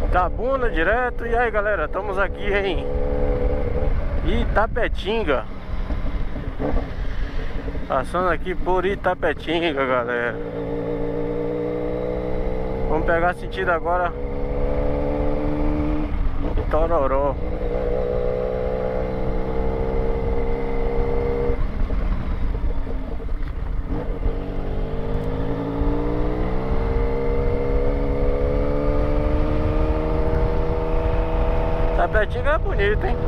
Itabuna direto. E aí galera, estamos aqui em Itapetinga. Passando aqui por Itapetinga, galera. Vamos pegar sentido agora Tororó. Itapetinga é bonito, hein?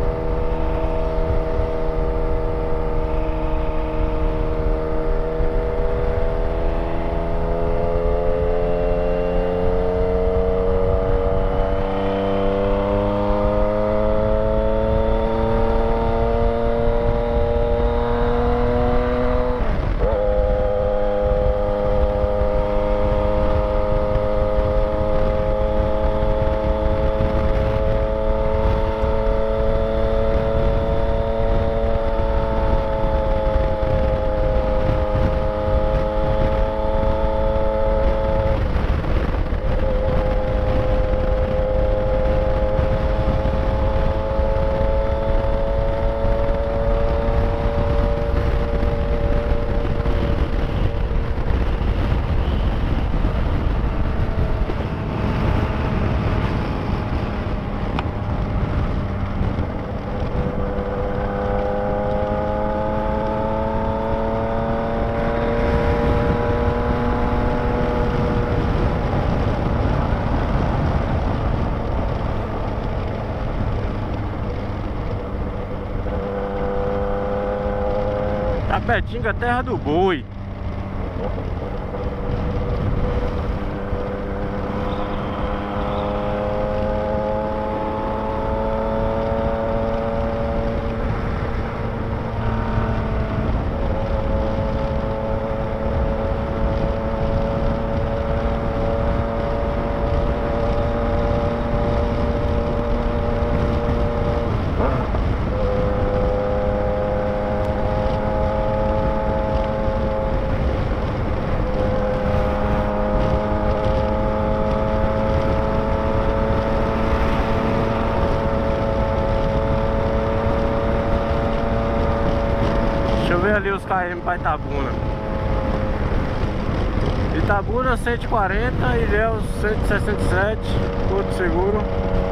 Itapetinga, terra do boi. Ali os KM para Itabuna. Itabuna 140, Ilhéus 167, Porto Seguro.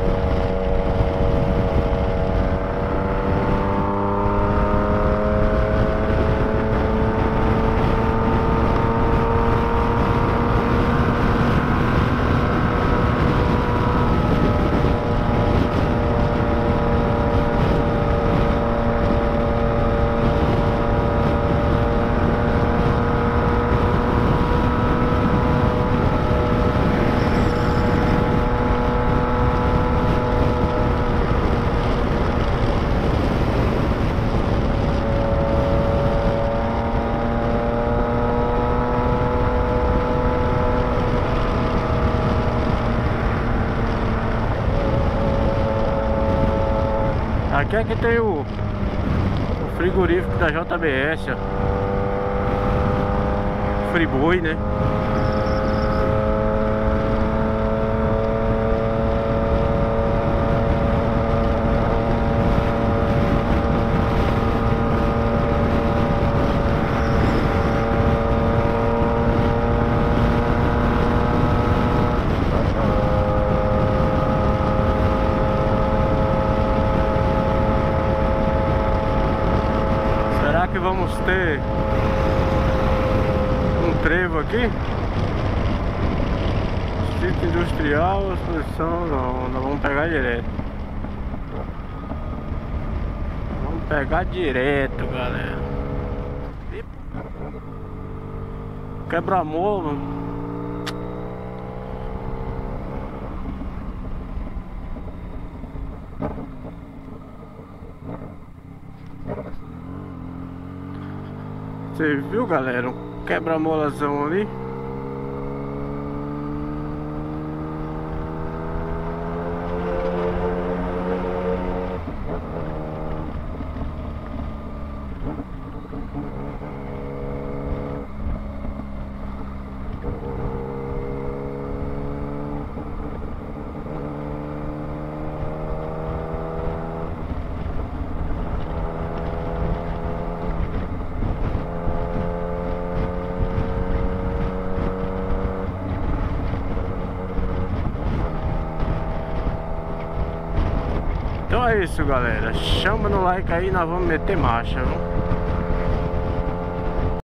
Aqui é que tem o frigorífico da JBS, ó. Friboi, né? Que vamos ter um trevo aqui, sítio industrial, exposição, não vamos pegar direto. Vamos pegar direto, galera. Quebra-mola. Você viu, galera? Um quebra-molazão ali. Então é isso, galera. Chama no like aí, nós vamos meter marcha, viu?